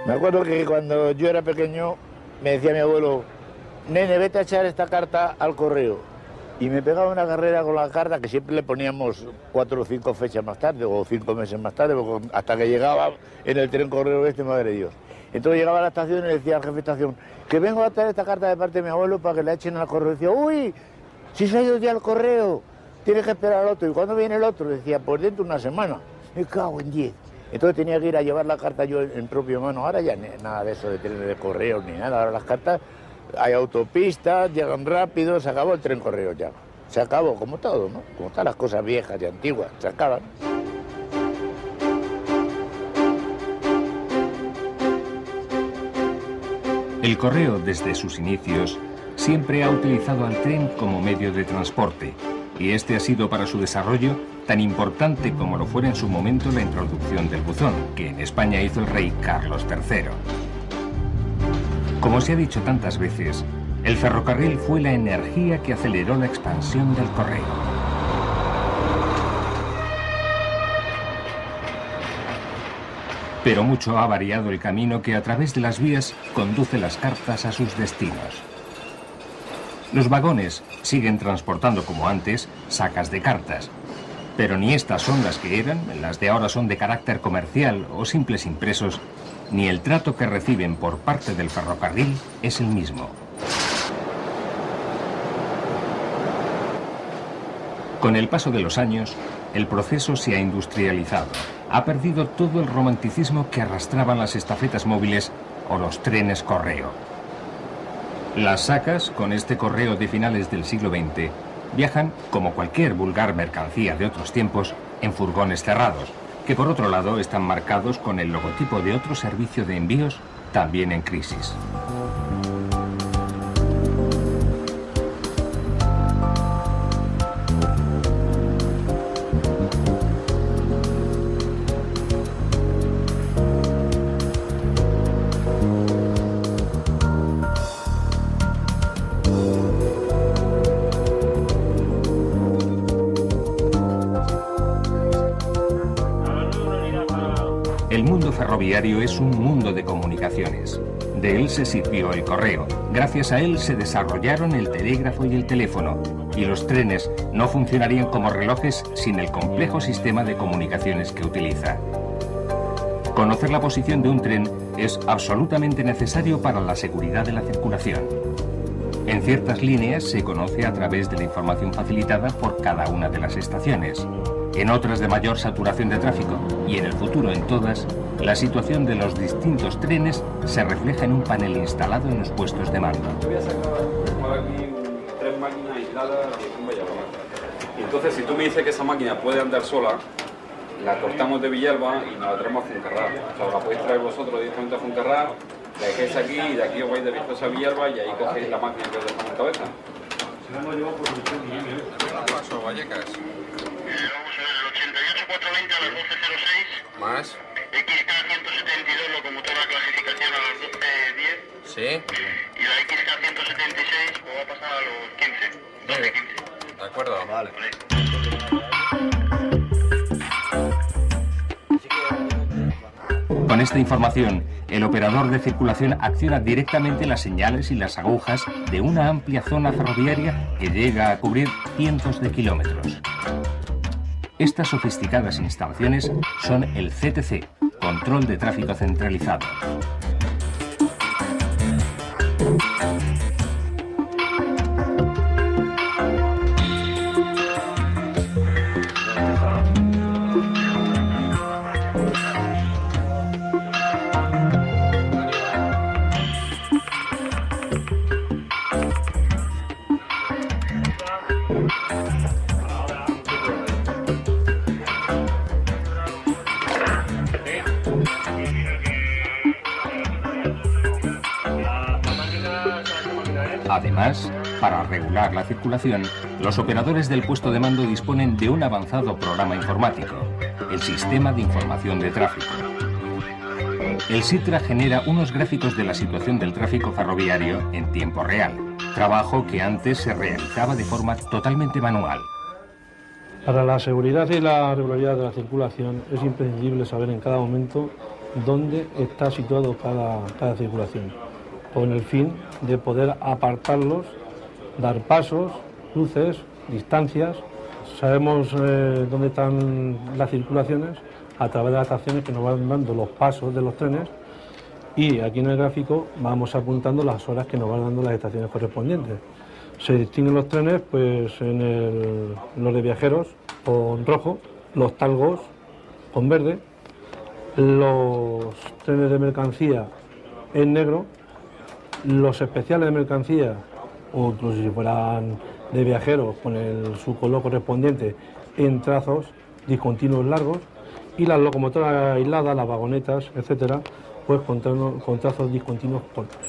Me acuerdo que cuando yo era pequeño me decía mi abuelo, nene, vete a echar esta carta al correo. Y me pegaba una carrera con la carta que siempre le poníamos 4 o 5 fechas más tarde o 5 meses más tarde, hasta que llegaba en el tren correo madre de Dios. Entonces llegaba a la estación y le decía al jefe de estación, que vengo a traer esta carta de parte de mi abuelo para que la echen al correo. Y decía, uy, si se ha ido ya al correo, tienes que esperar al otro. ¿Y cuándo viene el otro? Decía, pues dentro de una semana. Me cago en 10. Entonces tenía que ir a llevar la carta yo en propia mano. Ahora ya nada de eso de trenes de correos ni nada. Ahora las cartas, hay autopistas, llegan rápido, se acabó el tren correo ya. Se acabó, como todo, ¿no? Como todas las cosas viejas y antiguas, se acaban. El correo, desde sus inicios, siempre ha utilizado al tren como medio de transporte, y este ha sido para su desarrollo tan importante como lo fuera en su momento la introducción del buzón, que en España hizo el rey Carlos III. Como se ha dicho tantas veces, el ferrocarril fue la energía que aceleró la expansión del correo. Pero mucho ha variado el camino que a través de las vías conduce las cartas a sus destinos. Los vagones siguen transportando como antes sacas de cartas, pero ni estas son las que eran, las de ahora son de carácter comercial o simples impresos, ni el trato que reciben por parte del ferrocarril es el mismo. Con el paso de los años, el proceso se ha industrializado. Ha perdido todo el romanticismo que arrastraban las estafetas móviles o los trenes correo. Las sacas, con este correo de finales del siglo XX, viajan, como cualquier vulgar mercancía de otros tiempos, en furgones cerrados, que por otro lado están marcados con el logotipo de otro servicio de envíos también en crisis. El mundo ferroviario es un mundo de comunicaciones. De él se sirvió el correo. Gracias a él se desarrollaron el telégrafo y el teléfono. Y los trenes no funcionarían como relojes sin el complejo sistema de comunicaciones que utiliza. Conocer la posición de un tren es absolutamente necesario para la seguridad de la circulación. En ciertas líneas se conoce a través de la información facilitada por cada una de las estaciones. En otras de mayor saturación de tráfico y en el futuro en todas, la situación de los distintos trenes se refleja en un panel instalado en los puestos de mando. Voy a sacar aquí 3 máquinas aisladas de un Villalba. Y entonces, si tú me dices que esa máquina puede andar sola, la cortamos de Villalba y nos la traemos a Fuencarral. O sea, la podéis traer vosotros directamente a Fuencarral, la dejéis aquí y de aquí os vais de Vistosa a Villalba y ahí cogéis la máquina que os dejamos en cabeza. ¿Qué pasó, Vallecas? Vamos a ver, el 88-420 a las 12.06. ¿Más? XK-172, locomotora clasificación a las 12.10. ¿Sí? Y la XK-176 pues va a pasar a los 15. 12.15. De acuerdo. Vale. Con esta información, el operador de circulación acciona directamente las señales y las agujas de una amplia zona ferroviaria que llega a cubrir cientos de kilómetros. Estas sofisticadas instalaciones son el CTC, Control de Tráfico Centralizado. Además, para regular la circulación, los operadores del puesto de mando disponen de un avanzado programa informático, el Sistema de Información de Tráfico. El SITRA genera unos gráficos de la situación del tráfico ferroviario en tiempo real, trabajo que antes se realizaba de forma totalmente manual. Para la seguridad y la regularidad de la circulación es imprescindible saber en cada momento dónde está situado cada circulación, con el fin de poder apartarlos, dar pasos, luces, distancias. Sabemos dónde están las circulaciones a través de las estaciones que nos van dando los pasos de los trenes, y aquí en el gráfico vamos apuntando las horas que nos van dando las estaciones correspondientes. Se distinguen los trenes pues los de viajeros con rojo, los talgos con verde, los trenes de mercancía en negro, los especiales de mercancía, o incluso si fueran de viajeros con su color correspondiente, en trazos discontinuos largos, y las locomotoras aisladas, las vagonetas, etcétera, pues con trazos discontinuos cortos.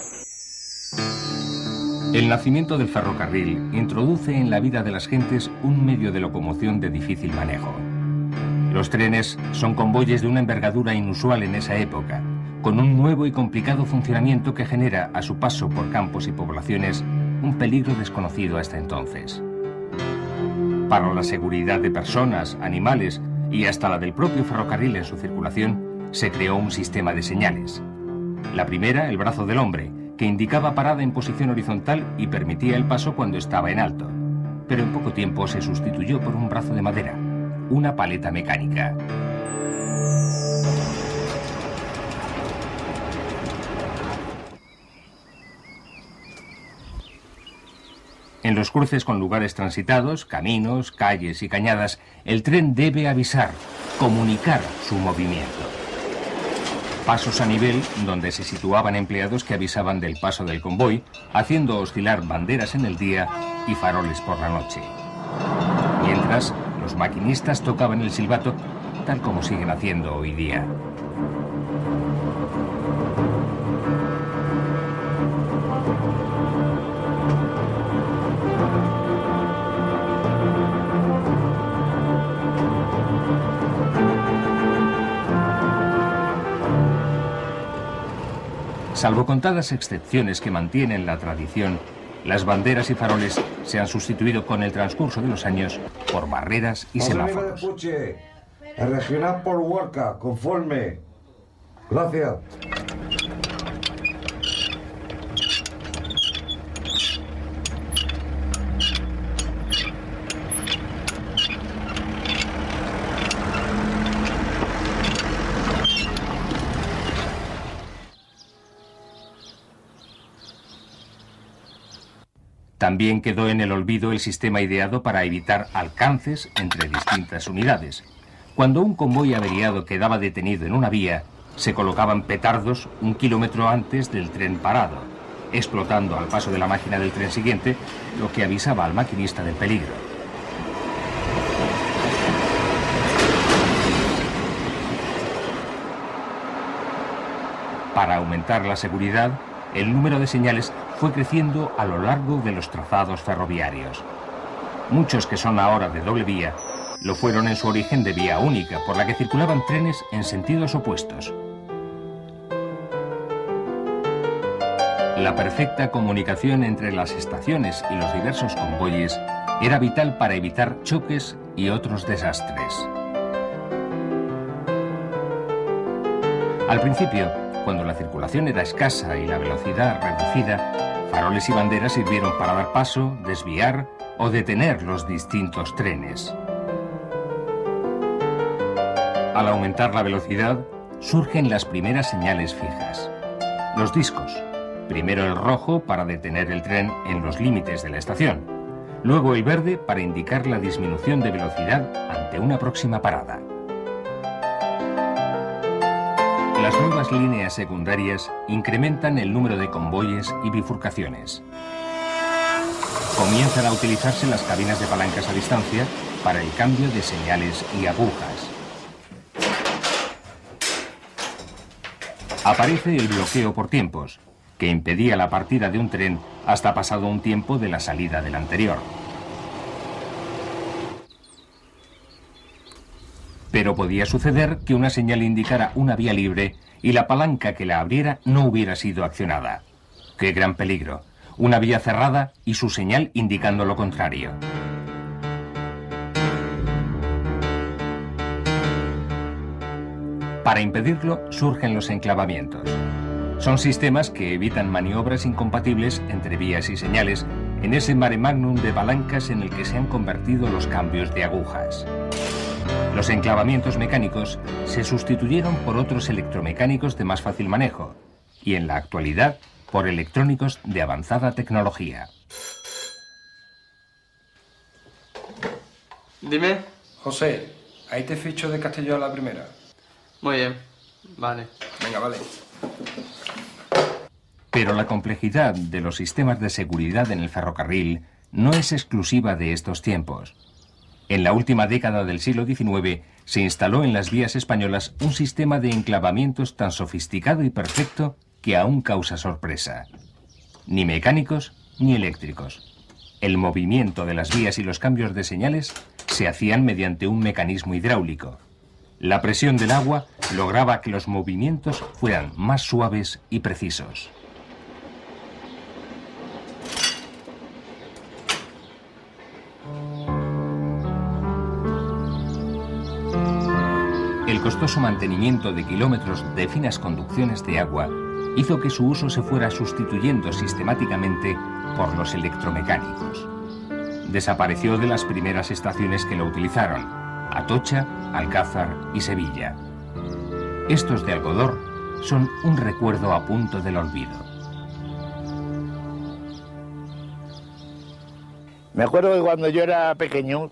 El nacimiento del ferrocarril introduce en la vida de las gentes un medio de locomoción de difícil manejo. Los trenes son convoyes de una envergadura inusual en esa época, con un nuevo y complicado funcionamiento que genera a su paso por campos y poblaciones un peligro desconocido hasta entonces. Para la seguridad de personas, animales y hasta la del propio ferrocarril en su circulación, se creó un sistema de señales. La primera, el brazo del hombre, que indicaba parada en posición horizontal y permitía el paso cuando estaba en alto, pero en poco tiempo se sustituyó por un brazo de madera, una paleta mecánica. En los cruces con lugares transitados, caminos, calles y cañadas, el tren debe avisar, comunicar su movimiento. Pasos a nivel donde se situaban empleados que avisaban del paso del convoy, haciendo oscilar banderas en el día y faroles por la noche. Mientras, los maquinistas tocaban el silbato, tal como siguen haciendo hoy día. Salvo contadas excepciones que mantienen la tradición, las banderas y faroles se han sustituido con el transcurso de los años por barreras y semáforos. El regional por Huarca, conforme. Gracias. También quedó en el olvido el sistema ideado para evitar alcances entre distintas unidades. Cuando un convoy averiado quedaba detenido en una vía, se colocaban petardos 1 kilómetro antes del tren parado, explotando al paso de la máquina del tren siguiente, lo que avisaba al maquinista del peligro. Para aumentar la seguridad, el número de señales fue creciendo a lo largo de los trazados ferroviarios. Muchos que son ahora de doble vía lo fueron en su origen de vía única, por la que circulaban trenes en sentidos opuestos. La perfecta comunicación entre las estaciones y los diversos convoyes era vital para evitar choques y otros desastres. Al principio, cuando la circulación era escasa y la velocidad reducida, faroles y banderas sirvieron para dar paso, desviar o detener los distintos trenes. Al aumentar la velocidad, surgen las primeras señales fijas. Los discos. Primero el rojo para detener el tren en los límites de la estación. Luego el verde para indicar la disminución de velocidad ante una próxima parada. Las nuevas líneas secundarias incrementan el número de convoyes y bifurcaciones. Comienzan a utilizarse las cabinas de palancas a distancia para el cambio de señales y agujas. Aparece el bloqueo por tiempos, que impedía la partida de un tren hasta pasado un tiempo de la salida del anterior. Pero podía suceder que una señal indicara una vía libre y la palanca que la abriera no hubiera sido accionada. ¡Qué gran peligro! Una vía cerrada y su señal indicando lo contrario. Para impedirlo, surgen los enclavamientos. Son sistemas que evitan maniobras incompatibles entre vías y señales en ese mare magnum de palancas en el que se han convertido los cambios de agujas. Los enclavamientos mecánicos se sustituyeron por otros electromecánicos de más fácil manejo y en la actualidad por electrónicos de avanzada tecnología. Dime. José, ahí te ficho de Castelló a la primera. Muy bien, vale. Venga, vale. Pero la complejidad de los sistemas de seguridad en el ferrocarril no es exclusiva de estos tiempos. En la última década del siglo XIX se instaló en las vías españolas un sistema de enclavamientos tan sofisticado y perfecto que aún causa sorpresa. Ni mecánicos ni eléctricos. El movimiento de las vías y los cambios de señales se hacían mediante un mecanismo hidráulico. La presión del agua lograba que los movimientos fueran más suaves y precisos. El costoso mantenimiento de kilómetros de finas conducciones de agua hizo que su uso se fuera sustituyendo sistemáticamente por los electromecánicos. Desapareció de las primeras estaciones que lo utilizaron: Atocha, Alcázar y Sevilla. Estos de Algodor son un recuerdo a punto del olvido. Me acuerdo que cuando yo era pequeño,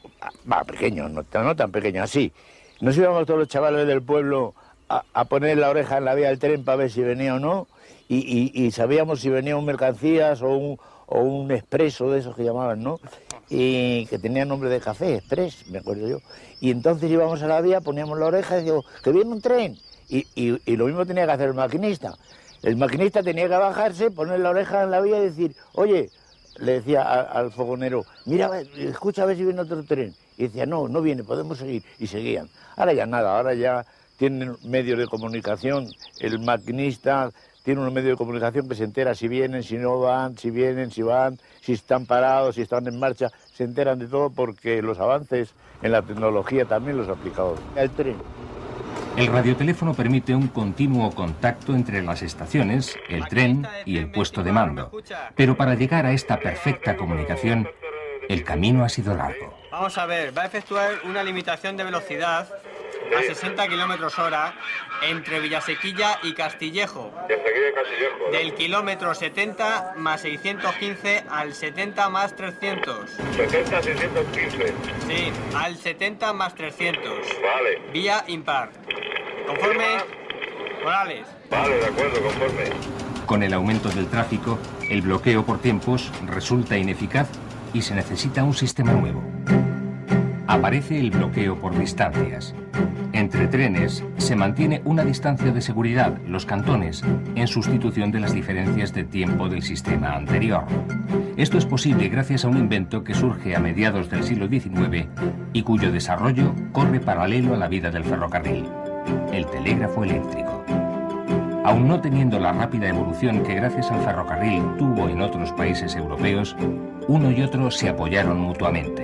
no tan pequeño, así, nos íbamos todos los chavales del pueblo a poner la oreja en la vía del tren para ver si venía o no, y sabíamos si venían mercancías o un expreso de esos que llamaban, ¿no? Y que tenía nombre de café, express, me acuerdo yo. Y entonces íbamos a la vía, poníamos la oreja y decíamos, que viene un tren. Y lo mismo tenía que hacer el maquinista. El maquinista tenía que bajarse, poner la oreja en la vía y decir, oye, le decía al fogonero, mira, escucha a ver si viene otro tren. Y decía, no viene, podemos seguir. Y seguían. Ahora ya nada, ahora ya tienen medios de comunicación. El maquinista tiene unos medios de comunicación que se entera si vienen, si no van, si vienen, si van, si están parados, si están en marcha. Se enteran de todo porque los avances en la tecnología también los ha aplicado al tren. El radioteléfono permite un continuo contacto entre las estaciones, el tren y el puesto de mando. Pero para llegar a esta perfecta comunicación, el camino ha sido largo. Vamos a ver, va a efectuar una limitación de velocidad a 60 km/h entre Villasequilla y Castillejo. Del kilómetro 70 más 615 al 70 más 300. 70, 615. Sí, al 70 más 300. Vale. Vía impar. ¿Conforme? Morales. Vale, de acuerdo, conforme. Con el aumento del tráfico, el bloqueo por tiempos resulta ineficaz y se necesita un sistema nuevo. Aparece el bloqueo por distancias. Entre trenes se mantiene una distancia de seguridad, los cantones, en sustitución de las diferencias de tiempo del sistema anterior. Esto es posible gracias a un invento que surge a mediados del siglo XIX y cuyo desarrollo corre paralelo a la vida del ferrocarril: el telégrafo eléctrico. Aun no teniendo la rápida evolución que gracias al ferrocarril tuvo en otros países europeos, uno y otro se apoyaron mutuamente.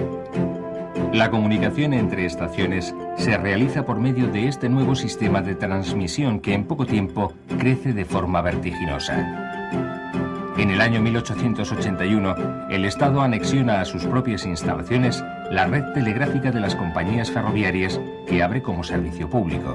La comunicación entre estaciones se realiza por medio de este nuevo sistema de transmisión que en poco tiempo crece de forma vertiginosa. En el año 1881, el Estado anexiona a sus propias instalaciones la red telegráfica de las compañías ferroviarias que abre como servicio público.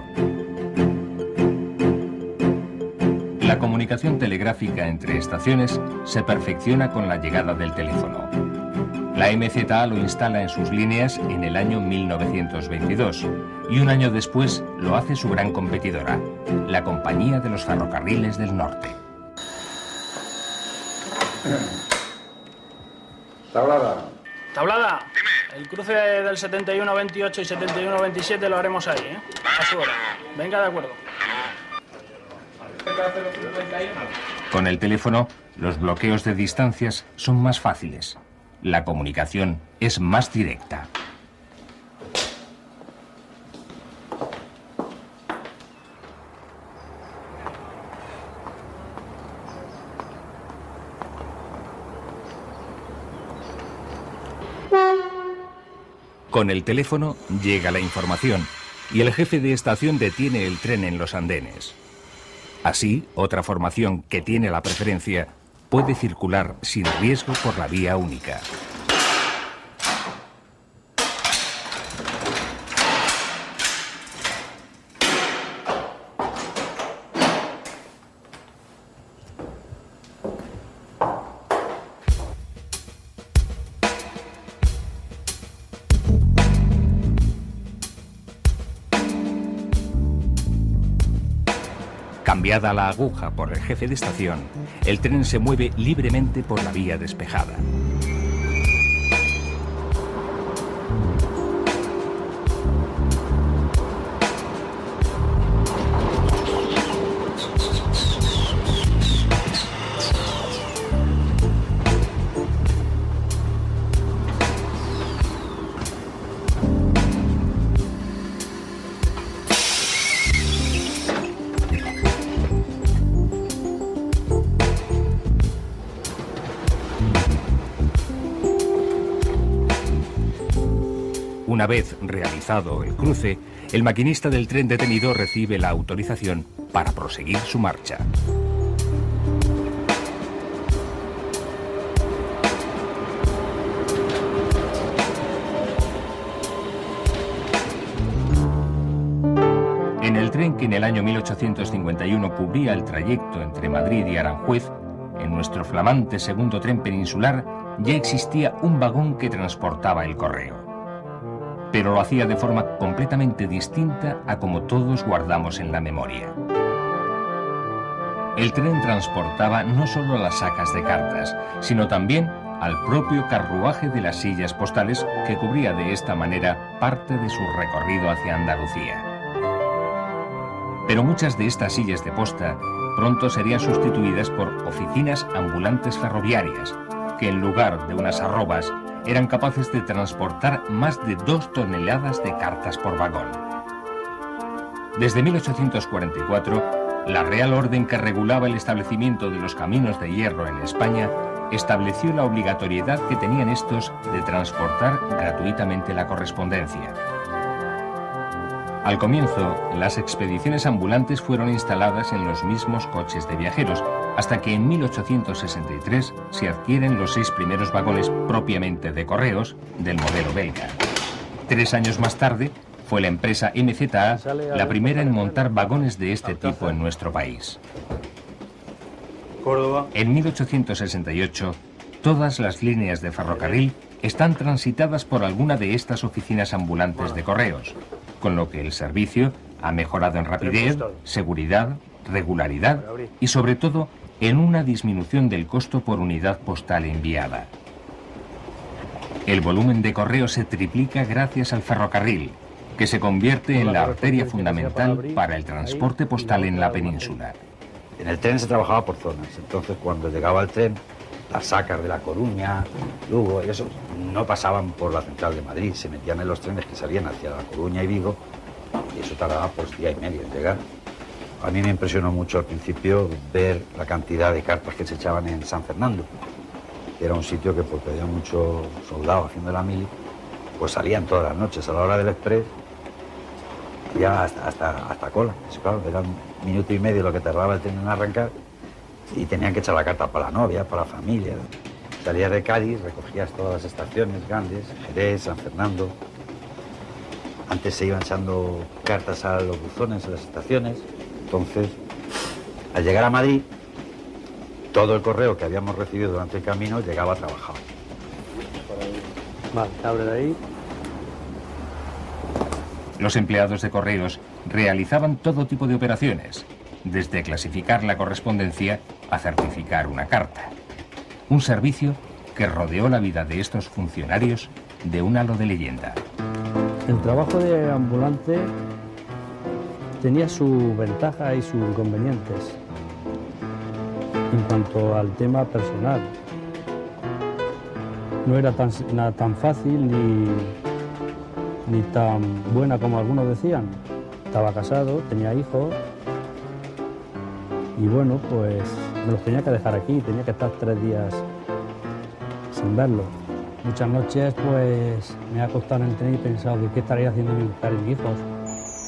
La comunicación telegráfica entre estaciones se perfecciona con la llegada del teléfono. La MZA lo instala en sus líneas en el año 1922 y un año después lo hace su gran competidora, la Compañía de los Ferrocarriles del Norte. Tablada. Tablada. Dime. El cruce del 71-28 y 71-27 lo haremos ahí, ¿eh? A su hora. Venga, de acuerdo. Con el teléfono, los bloqueos de distancias son más fáciles. La comunicación es más directa. Con el teléfono llega la información y el jefe de estación detiene el tren en los andenes. Así, otra formación que tiene la preferencia puede circular sin riesgo por la vía única. Cambiada la aguja por el jefe de estación, el tren se mueve libremente por la vía despejada. Una vez realizado el cruce, el maquinista del tren detenido recibe la autorización para proseguir su marcha. En el tren que en el año 1851 cubría el trayecto entre Madrid y Aranjuez, en nuestro flamante segundo tren peninsular ya existía un vagón que transportaba el correo. Pero lo hacía de forma completamente distinta a como todos guardamos en la memoria. El tren transportaba no solo las sacas de cartas, sino también al propio carruaje de las sillas postales que cubría de esta manera parte de su recorrido hacia Andalucía. Pero muchas de estas sillas de posta pronto serían sustituidas por oficinas ambulantes ferroviarias, que en lugar de unas arrobas eran capaces de transportar más de 2 toneladas de cartas por vagón. Desde 1844, la Real Orden que regulaba el establecimiento de los caminos de hierro en España estableció la obligatoriedad que tenían estos de transportar gratuitamente la correspondencia. Al comienzo, las expediciones ambulantes fueron instaladas en los mismos coches de viajeros, hasta que en 1863 se adquieren los 6 primeros vagones propiamente de correos del modelo belga. 3 años más tarde, fue la empresa MZA la primera en montar vagones de este tipo en nuestro país. En 1868, todas las líneas de ferrocarril están transitadas por alguna de estas oficinas ambulantes de correos, con lo que el servicio ha mejorado en rapidez, seguridad, regularidad y sobre todo en una disminución del costo por unidad postal enviada. El volumen de correo se triplica gracias al ferrocarril, que se convierte en la arteria fundamental para el transporte postal en la península. En el tren se trabajaba por zonas, entonces cuando llegaba el tren, las sacas de La Coruña, Lugo y eso, no pasaban por la central de Madrid, se metían en los trenes que salían hacia La Coruña y Vigo, y eso tardaba pues día y medio en llegar. A mí me impresionó mucho al principio ver la cantidad de cartas que se echaban en San Fernando, que era un sitio que porque había muchos soldados haciendo la mili, pues salían todas las noches a la hora del express, ya hasta cola. Eso, claro, era 1 minuto y medio lo que tardaba el tren en arrancar y tenían que echar la carta para la novia, para la familia. Salías de Cádiz, recogías todas las estaciones grandes, Jerez, San Fernando. Antes se iban echando cartas a los buzones en las estaciones. Entonces, al llegar a Madrid, todo el correo que habíamos recibido durante el camino llegaba trabajado. Vale, abre de ahí. Los empleados de correos realizaban todo tipo de operaciones, desde clasificar la correspondencia a certificar una carta. Un servicio que rodeó la vida de estos funcionarios de un halo de leyenda. El trabajo de ambulante tenía su ventaja y sus inconvenientes en cuanto al tema personal. No era tan fácil ni tan buena como algunos decían. Estaba casado, tenía hijos y bueno, pues me los tenía que dejar aquí, tenía que estar 3 días sin verlos. Muchas noches pues me he acostado en el tren y he pensado de qué estaría haciendo mi mujer y mis hijos.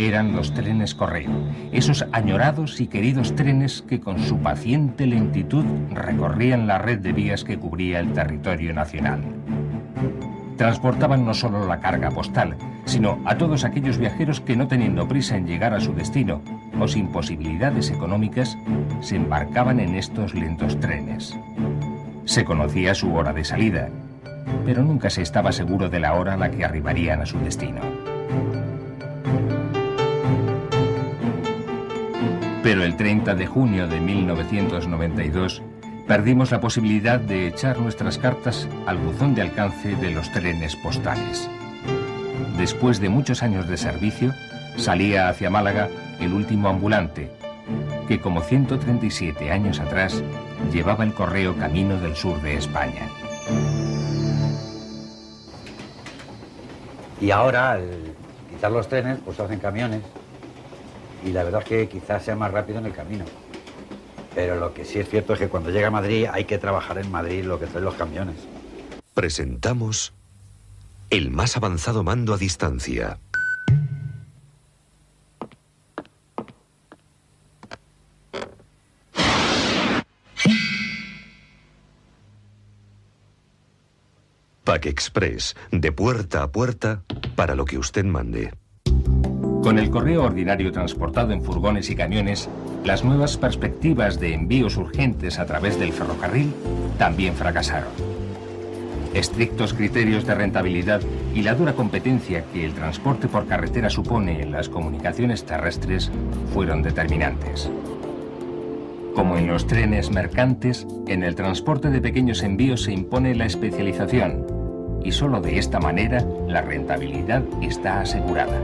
eran los trenes correo, esos añorados y queridos trenes que con su paciente lentitud recorrían la red de vías que cubría el territorio nacional. Transportaban no solo la carga postal, sino a todos aquellos viajeros que, no teniendo prisa en llegar a su destino o sin posibilidades económicas, se embarcaban en estos lentos trenes. Se conocía su hora de salida, pero nunca se estaba seguro de la hora a la que arribarían a su destino. Pero el 30 de junio de 1992 perdimos la posibilidad de echar nuestras cartas al buzón de alcance de los trenes postales. Después de muchos años de servicio, salía hacia Málaga el último ambulante, que como 137 años atrás llevaba el correo camino del sur de España. Y ahora, al quitar los trenes, pues se hacen camiones. Y la verdad es que quizás sea más rápido en el camino. Pero lo que sí es cierto es que cuando llega a Madrid hay que trabajar en Madrid lo que traen los camiones. Presentamos el más avanzado mando a distancia. Pack Express, de puerta a puerta, para lo que usted mande. Con el correo ordinario transportado en furgones y camiones, las nuevas perspectivas de envíos urgentes a través del ferrocarril también fracasaron. Estrictos criterios de rentabilidad y la dura competencia que el transporte por carretera supone en las comunicaciones terrestres fueron determinantes. Como en los trenes mercantes, en el transporte de pequeños envíos se impone la especialización y solo de esta manera la rentabilidad está asegurada.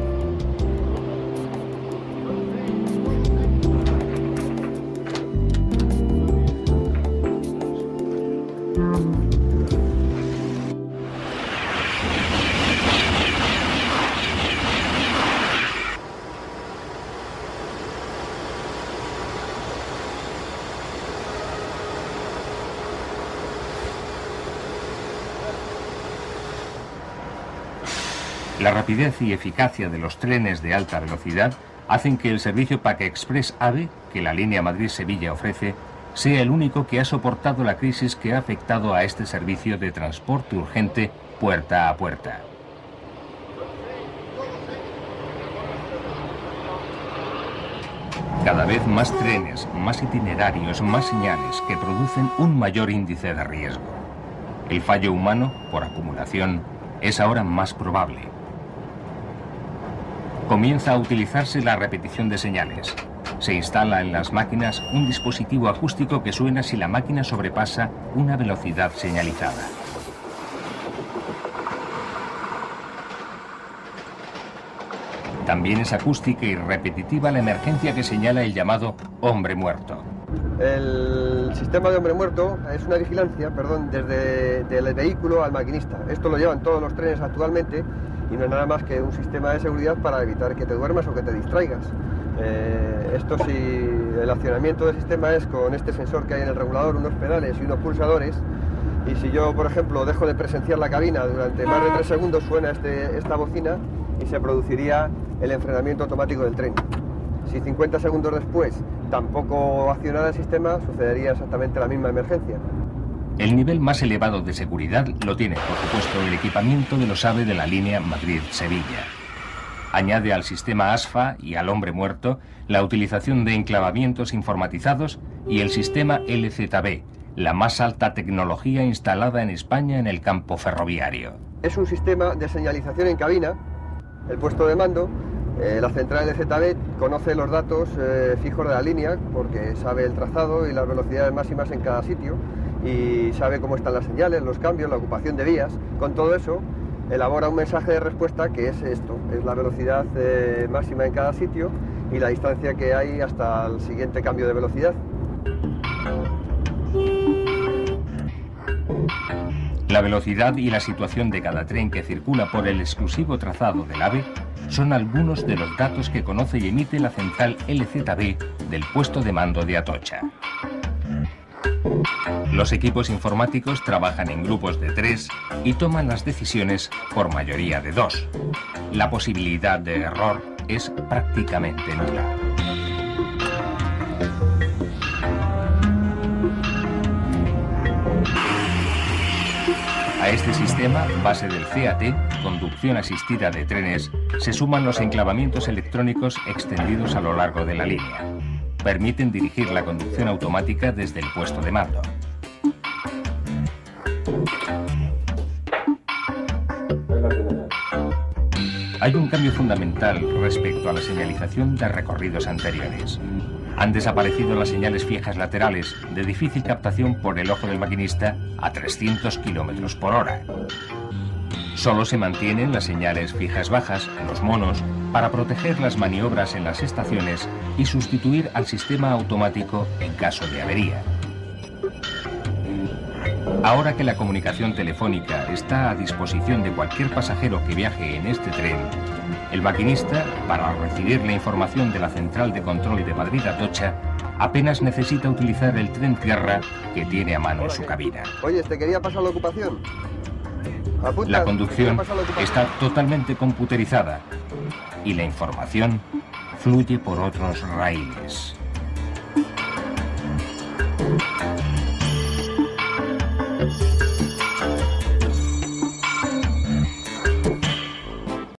La rapidez y eficacia de los trenes de alta velocidad hacen que el servicio Pack Express AVE, que la línea Madrid-Sevilla ofrece, sea el único que ha soportado la crisis que ha afectado a este servicio de transporte urgente puerta a puerta. Cada vez más trenes, más itinerarios, más señales que producen un mayor índice de riesgo. El fallo humano, por acumulación, es ahora más probable. Comienza a utilizarse la repetición de señales. Se instala en las máquinas un dispositivo acústico que suena si la máquina sobrepasa una velocidad señalizada. También es acústica y repetitiva la emergencia que señala el llamado hombre muerto. El sistema de hombre muerto es una vigilancia, desde el vehículo al maquinista. Esto lo llevan todos los trenes actualmente y no es nada más que un sistema de seguridad para evitar que te duermas o que te distraigas. El accionamiento del sistema es con este sensor que hay en el regulador, unos pedales y unos pulsadores, y si yo, por ejemplo, dejo de presenciar la cabina durante más de 3 segundos, suena esta bocina y se produciría el enfrenamiento automático del tren. Si 50 segundos después tampoco accionara el sistema, sucedería exactamente la misma emergencia. El nivel más elevado de seguridad lo tiene, por supuesto, el equipamiento de los AVE de la línea Madrid-Sevilla. Añade al sistema ASFA y al hombre muerto la utilización de enclavamientos informatizados y el sistema LZB, la más alta tecnología instalada en España en el campo ferroviario. Es un sistema de señalización en cabina. El puesto de mando, la central LZB, conoce los datos fijos de la línea porque sabe el trazado y las velocidades máximas en cada sitio y sabe cómo están las señales, los cambios, la ocupación de vías. Con todo eso, elabora un mensaje de respuesta que es esto, es la velocidad máxima en cada sitio y la distancia que hay hasta el siguiente cambio de velocidad. La velocidad y la situación de cada tren que circula por el exclusivo trazado del AVE son algunos de los datos que conoce y emite la central LZB del puesto de mando de Atocha. Los equipos informáticos trabajan en grupos de 3 y toman las decisiones por mayoría de 2. La posibilidad de error es prácticamente nula. A este sistema, base del CAT, conducción asistida de trenes, se suman los enclavamientos electrónicos extendidos a lo largo de la línea. Permiten dirigir la conducción automática desde el puesto de mando. Hay un cambio fundamental respecto a la señalización de recorridos anteriores. Han desaparecido las señales fijas laterales de difícil captación por el ojo del maquinista a 300 km por hora. Solo se mantienen las señales fijas bajas, los monos, para proteger las maniobras en las estaciones y sustituir al sistema automático en caso de avería. Ahora que la comunicación telefónica está a disposición de cualquier pasajero que viaje en este tren, el maquinista, para recibir la información de la central de control de Madrid-Atocha, apenas necesita utilizar el tren tierra que tiene a mano en su cabina. Oye, ¿te quería pasar la ocupación? ¿Apuntas? La conducción está totalmente computerizada y la información fluye por otros raíles.